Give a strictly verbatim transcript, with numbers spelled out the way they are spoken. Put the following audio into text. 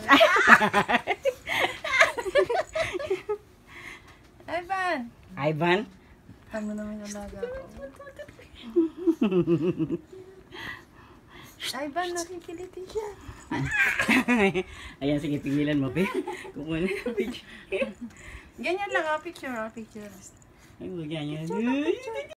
Ivan! Ivan? Tama naman yung alaga ko. Ivan, nakikiliti siya. Ayan, sige, pigilan mo, pe. Kukuha na yung picture. Ganyan lang, ah, picture, ah, picture. Ay, ganyan.